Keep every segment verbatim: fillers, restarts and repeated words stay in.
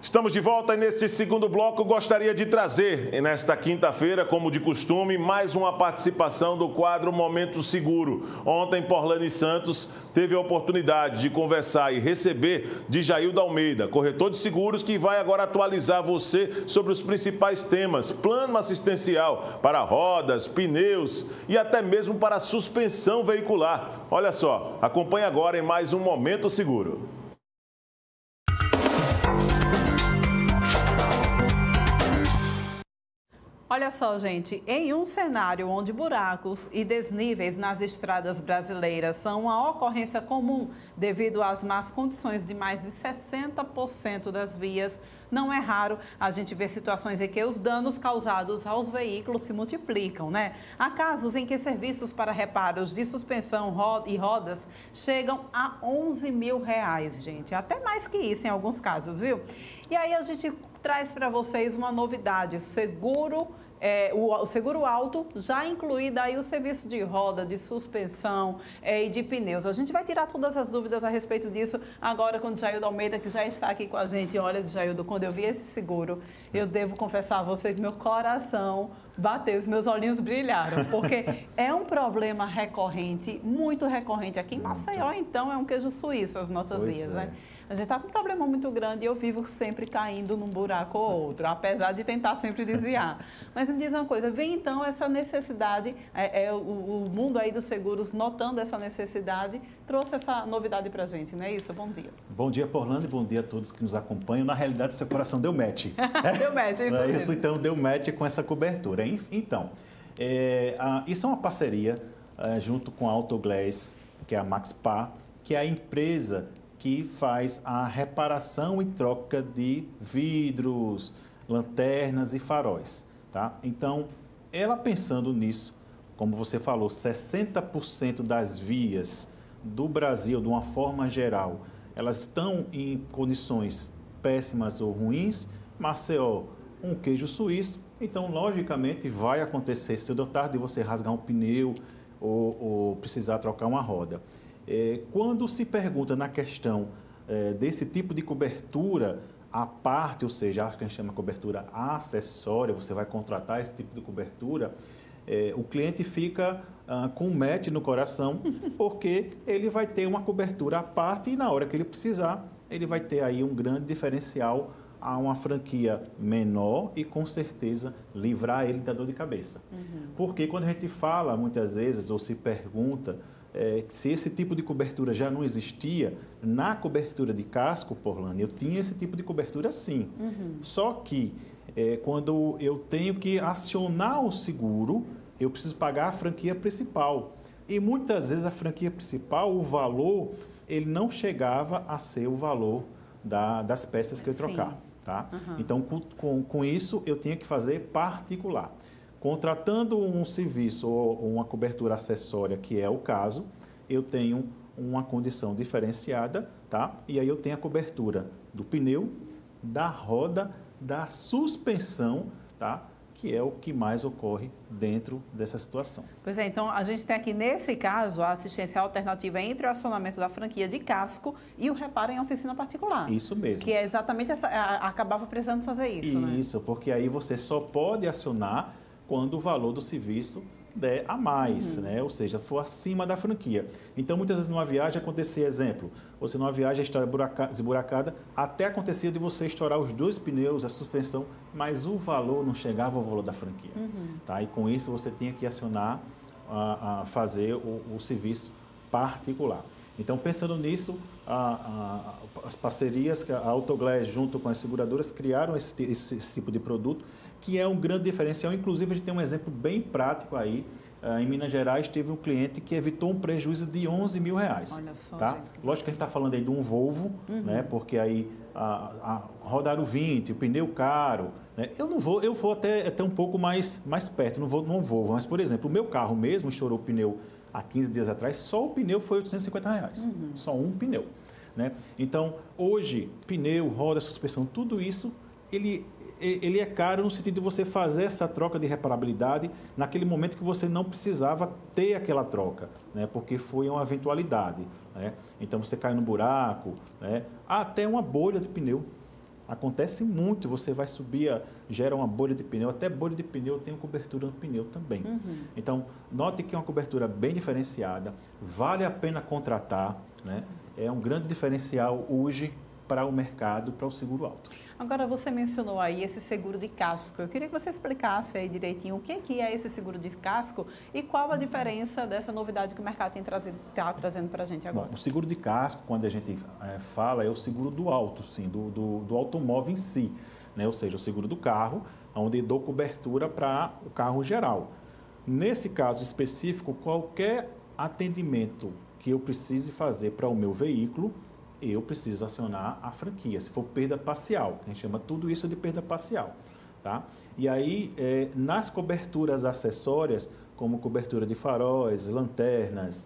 Estamos de volta e neste segundo bloco gostaria de trazer, nesta quinta-feira, como de costume, mais uma participação do quadro Momento Seguro. Ontem, Porlane Santos teve a oportunidade de conversar e receber de Jaildo Almeida, corretor de seguros, que vai agora atualizar você sobre os principais temas, plano assistencial para rodas, pneus e até mesmo para suspensão veicular. Olha só, acompanhe agora em mais um Momento Seguro. Olha só, gente, em um cenário onde buracos e desníveis nas estradas brasileiras são uma ocorrência comum devido às más condições de mais de sessenta por cento das vias, não é raro a gente ver situações em que os danos causados aos veículos se multiplicam, né? Há casos em que serviços para reparos de suspensão e rodas chegam a onze mil reais, gente. Até mais que isso em alguns casos, viu? E aí a gente traz para vocês uma novidade, seguro, é, o, o seguro alto já incluído aí o serviço de roda, de suspensão é, e de pneus. A gente vai tirar todas as dúvidas a respeito disso agora com o Jaildo Almeida, que já está aqui com a gente. Olha, Jaildo, quando eu vi esse seguro, eu devo confessar a você que meu coração bateu, os meus olhinhos brilharam, porque é um problema recorrente, muito recorrente. Aqui em Maceió, então, é um queijo suíço as nossas pois vias, é. né? A gente está com um problema muito grande e eu vivo sempre caindo num buraco ou outro, apesar de tentar sempre desviar. Mas me diz uma coisa, vem então essa necessidade, é, é, o, o mundo aí dos seguros notando essa necessidade, trouxe essa novidade para a gente, não é isso? Bom dia. Bom dia, Porlane, bom dia a todos que nos acompanham. Na realidade, seu coração deu match. Deu match, é isso é mesmo. isso, então, deu match com essa cobertura. Então, é, a, isso é uma parceria é, junto com a Autoglass, que é a Maxpar, que é a empresa que faz a reparação e troca de vidros, lanternas e faróis, tá? Então, ela pensando nisso, como você falou, sessenta por cento das vias do Brasil, de uma forma geral, elas estão em condições péssimas ou ruins. Maceió, um queijo suíço, então, logicamente, vai acontecer cedo ou tarde de você rasgar um pneu ou, ou precisar trocar uma roda. É, quando se pergunta na questão é, desse tipo de cobertura à parte, ou seja, acho que a gente chama cobertura acessória, você vai contratar esse tipo de cobertura, é, o cliente fica ah, com um match no coração, porque ele vai ter uma cobertura à parte e na hora que ele precisar, ele vai ter aí um grande diferencial a uma franquia menor e, com certeza, livrar ele da dor de cabeça. Uhum. Porque quando a gente fala, muitas vezes, ou se pergunta, É, se esse tipo de cobertura já não existia, na cobertura de casco, Porlane, eu tinha esse tipo de cobertura sim. Uhum. Só que é, quando eu tenho que acionar o seguro, eu preciso pagar a franquia principal. E muitas vezes a franquia principal, o valor, ele não chegava a ser o valor da, das peças que eu trocar. Tá? Uhum. Então, com, com, com isso, eu tinha que fazer particular. Contratando um serviço ou uma cobertura acessória, que é o caso, eu tenho uma condição diferenciada, tá? E aí eu tenho a cobertura do pneu, da roda, da suspensão, tá? Que é o que mais ocorre dentro dessa situação. Pois é, então a gente tem aqui nesse caso a assistência alternativa entre o acionamento da franquia de casco e o reparo em oficina particular. Isso mesmo. Que é exatamente essa, acabava precisando fazer isso, né? Isso, porque aí você só pode acionar quando o valor do serviço der a mais, uhum. né? Ou seja, for acima da franquia. Então, muitas vezes numa viagem acontecia, exemplo, você numa viagem está esburacada, até acontecia de você estourar os dois pneus, a suspensão, mas o valor não chegava ao valor da franquia. Uhum. Tá? E com isso você tinha que acionar, a, a fazer o, o serviço particular. Então, pensando nisso, a, a, as parcerias, a Autoglass junto com as seguradoras criaram esse, esse, esse tipo de produto, que é um grande diferencial. Inclusive, a gente tem um exemplo bem prático aí. Uh, em Minas Gerais, teve um cliente que evitou um prejuízo de onze mil reais. Olha só, tá? gente. Lógico que a gente está falando aí de um Volvo, uhum. né? Porque aí a, a, rodaram vinte, o pneu caro. Né? Eu não vou, eu vou até, até um pouco mais, mais perto, não vou num Volvo. Mas, por exemplo, o meu carro mesmo estourou o pneu há quinze dias atrás, só o pneu foi oitocentos e cinquenta reais. Uhum. Só um pneu. Né? Então, hoje, pneu, roda, suspensão, tudo isso, ele... ele é caro no sentido de você fazer essa troca de reparabilidade naquele momento que você não precisava ter aquela troca, né? Porque foi uma eventualidade. Né? Então, você cai no buraco, né? Até uma bolha de pneu. Acontece muito, você vai subir, gera uma bolha de pneu, até bolha de pneu tem cobertura no pneu também. Uhum. Então, note que é uma cobertura bem diferenciada, vale a pena contratar, né? É um grande diferencial hoje para o mercado, para o seguro alto. Agora, você mencionou aí esse seguro de casco. Eu queria que você explicasse aí direitinho o que é esse seguro de casco e qual a diferença dessa novidade que o mercado tem trazido, está trazendo para a gente agora. Bom, o seguro de casco, quando a gente é, fala, é o seguro do auto, sim, do, do, do automóvel em si, né? Ou seja, o seguro do carro, onde dou cobertura para o carro geral. Nesse caso específico, qualquer atendimento que eu precise fazer para o meu veículo, eu preciso acionar a franquia, se for perda parcial, a gente chama tudo isso de perda parcial, tá? E aí, é, nas coberturas acessórias, como cobertura de faróis, lanternas,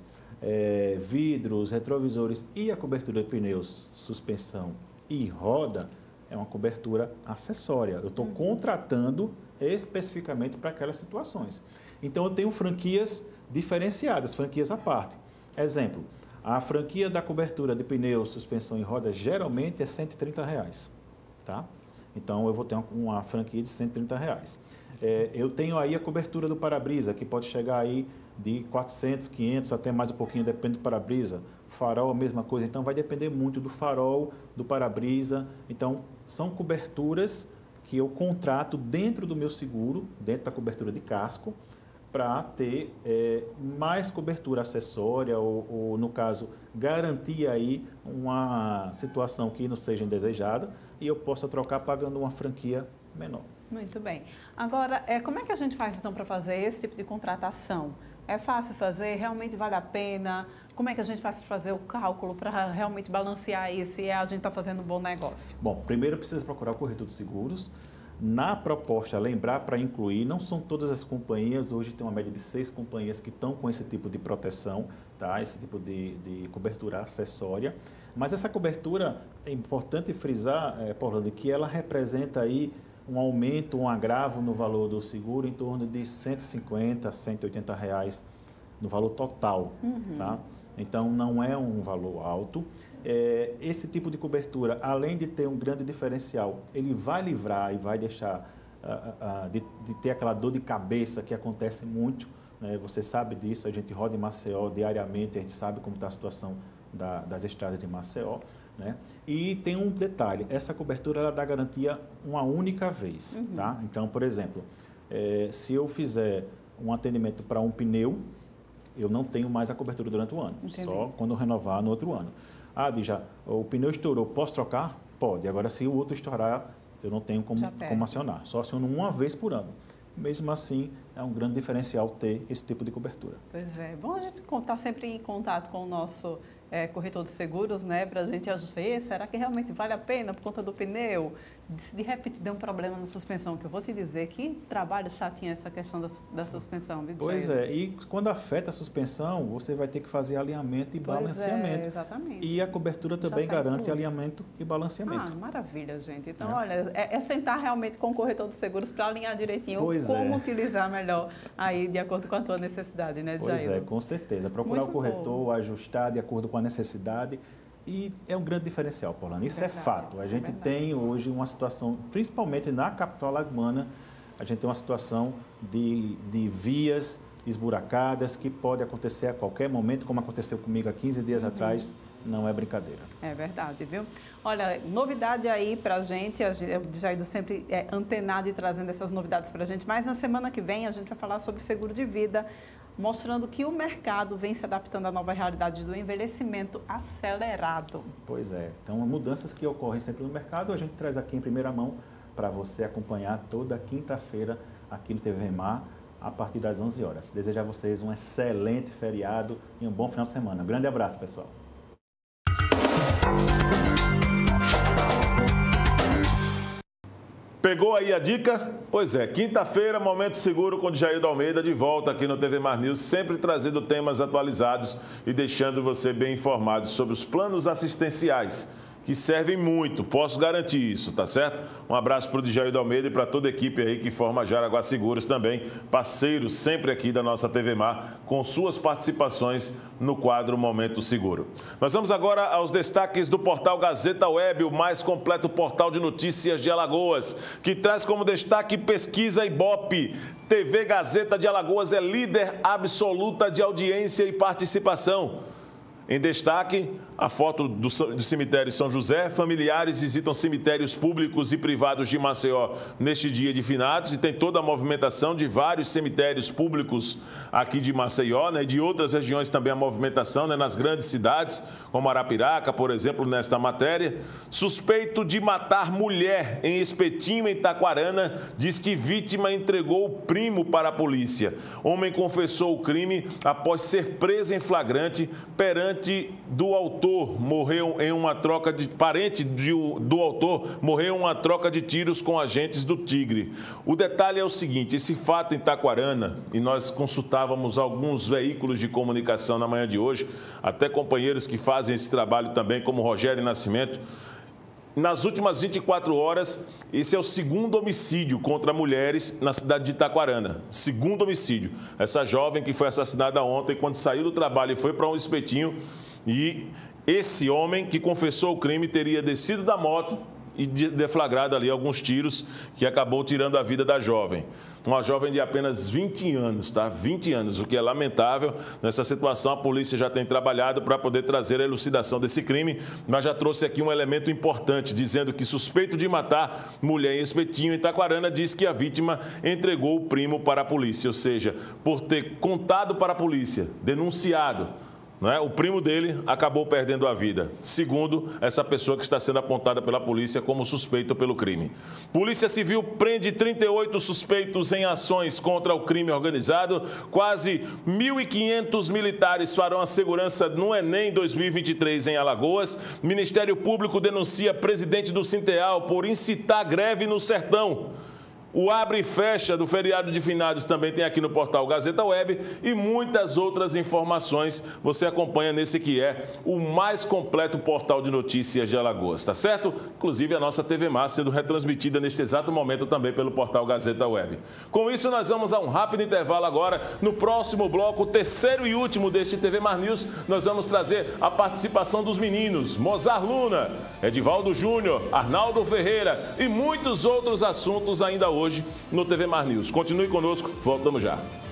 é, vidros, retrovisores e a cobertura de pneus, suspensão e roda, é uma cobertura acessória. Eu estou contratando especificamente para aquelas situações. Então, eu tenho franquias diferenciadas, franquias à parte. Exemplo, a franquia da cobertura de pneus, suspensão e rodas geralmente é cento e trinta reais, tá? Então, eu vou ter uma, uma franquia de cento e trinta reais. É, eu tenho aí a cobertura do para-brisa, que pode chegar aí de quatrocentos, quinhentos, até mais um pouquinho, depende do para-brisa. Farol, a mesma coisa. Então, vai depender muito do farol, do para-brisa. Então, são coberturas que eu contrato dentro do meu seguro, dentro da cobertura de casco, para ter é, mais cobertura acessória ou, ou, no caso, garantir aí uma situação que não seja indesejada e eu possa trocar pagando uma franquia menor. Muito bem. Agora, é, como é que a gente faz, então, para fazer esse tipo de contratação? É fácil fazer? Realmente vale a pena? Como é que a gente faz para fazer o cálculo para realmente balancear isso e a gente está fazendo um bom negócio? Bom, primeiro precisa procurar o corretor de seguros. Na proposta, lembrar para incluir, não são todas as companhias, hoje tem uma média de seis companhias que estão com esse tipo de proteção, tá? Esse tipo de, de cobertura acessória, mas essa cobertura, é importante frisar, é, Paula, que ela representa aí um aumento, um agravo no valor do seguro em torno de cento e cinquenta, cento e oitenta reais no valor total, uhum. Tá? Então, não é um valor alto. É, esse tipo de cobertura, além de ter um grande diferencial, ele vai livrar e vai deixar uh, uh, de, de ter aquela dor de cabeça que acontece muito, né? Você sabe disso, a gente roda em Maceió diariamente, a gente sabe como está a situação da, das estradas de Maceió, né? E tem um detalhe, essa cobertura ela dá garantia uma única vez, uhum. Tá? Então, por exemplo, é, se eu fizer um atendimento para um pneu, eu não tenho mais a cobertura durante o ano, entendi. Só quando eu renovar no outro ano. Ah, Dija, o pneu estourou, posso trocar? Pode. Agora, se o outro estourar, eu não tenho como, como acionar. Só aciono uma vez por ano. Mesmo assim, é um grande diferencial ter esse tipo de cobertura. Pois é. Bom a gente estar sempre em contato com o nosso é, corretor de seguros, né? Para a gente ajustar. Será que realmente vale a pena por conta do pneu? Se de repente deu um problema na suspensão, que eu vou te dizer que trabalho chatinho essa questão da, da suspensão. Viu, pois é, e quando afeta a suspensão, você vai ter que fazer alinhamento e pois balanceamento. É, exatamente. E a cobertura também tá garante alinhamento e balanceamento. Ah, maravilha, gente. Então, é. olha, é, é sentar realmente com o corretor de seguros para alinhar direitinho pois como é. utilizar melhor aí de acordo com a tua necessidade, né, Djaildo? Pois é, com certeza. Procurar Muito o corretor, bom. ajustar de acordo com a necessidade. E é um grande diferencial, Paulana. Isso verdade, é fato. A gente é tem hoje uma situação, principalmente na capital alagoana, a gente tem uma situação de, de vias esburacadas que pode acontecer a qualquer momento, como aconteceu comigo há quinze dias uhum. atrás. Não é brincadeira. É verdade, viu? Olha, novidade aí pra gente, o Djaildo sempre é antenado e trazendo essas novidades pra gente, mas na semana que vem a gente vai falar sobre seguro de vida, mostrando que o mercado vem se adaptando à nova realidade do envelhecimento acelerado. Pois é. Então, mudanças que ocorrem sempre no mercado, a gente traz aqui em primeira mão para você acompanhar toda quinta-feira aqui no T V Mar, a partir das onze horas. Desejo a vocês um excelente feriado e um bom final de semana. Um grande abraço, pessoal. Pegou aí a dica? Pois é, quinta-feira, Momento Seguro com Djaildo Almeida, de volta aqui no T V Mar News, sempre trazendo temas atualizados e deixando você bem informado sobre os planos assistenciais que servem muito, posso garantir isso, tá certo? Um abraço para o Djaildo Almeida e para toda a equipe aí que forma a Jaraguá Seguros também, parceiros sempre aqui da nossa T V Mar, com suas participações no quadro Momento Seguro. Nós vamos agora aos destaques do portal Gazeta Web, o mais completo portal de notícias de Alagoas, que traz como destaque pesquisa Ibope. T V Gazeta de Alagoas é líder absoluta de audiência e participação. Em destaque, a foto do cemitério São José. Familiares visitam cemitérios públicos e privados de Maceió neste dia de finados e tem toda a movimentação de vários cemitérios públicos aqui de Maceió, né, de outras regiões também a movimentação, né, nas grandes cidades, como Arapiraca, por exemplo, nesta matéria. Suspeito de matar mulher em Espetinho, em Taquarana, diz que vítima entregou o primo para a polícia. Homem confessou o crime após ser preso em flagrante perante do autor morreu em uma troca de parente de, do autor morreu em uma troca de tiros com agentes do Tigre. O detalhe é o seguinte: esse fato em Taquarana, e nós consultávamos alguns veículos de comunicação na manhã de hoje, até companheiros que fazem esse trabalho também, como Rogério Nascimento. Nas últimas vinte e quatro horas, esse é o segundo homicídio contra mulheres na cidade de Taquarana. Segundo homicídio. Essa jovem que foi assassinada ontem, quando saiu do trabalho e foi para um espetinho. E esse homem que confessou o crime teria descido da moto e deflagrado ali alguns tiros, que acabou tirando a vida da jovem. Uma jovem de apenas vinte anos, tá? vinte anos, o que é lamentável. Nessa situação, a polícia já tem trabalhado para poder trazer a elucidação desse crime, mas já trouxe aqui um elemento importante, dizendo que suspeito de matar mulher em Espetinho, em Taquarana, diz que a vítima entregou o primo para a polícia, ou seja, por ter contado para a polícia, denunciado, não é? O primo dele acabou perdendo a vida, segundo essa pessoa que está sendo apontada pela polícia como suspeito pelo crime. Polícia Civil prende trinta e oito suspeitos em ações contra o crime organizado. Quase mil e quinhentos militares farão a segurança no Enem dois mil e vinte e três em Alagoas. Ministério Público denuncia presidente do Sinteal por incitar greve no Sertão. O abre e fecha do feriado de finados também tem aqui no portal Gazeta Web e muitas outras informações você acompanha nesse que é o mais completo portal de notícias de Alagoas, tá certo? Inclusive a nossa T V Mar sendo retransmitida neste exato momento também pelo portal Gazeta Web. Com isso, nós vamos a um rápido intervalo agora. No próximo bloco, o terceiro e último deste T V Mar News, nós vamos trazer a participação dos meninos Mozart Luna, Edivaldo Júnior, Arnaldo Ferreira e muitos outros assuntos ainda hoje. Hoje no T V Mar News. Continue conosco, voltamos já.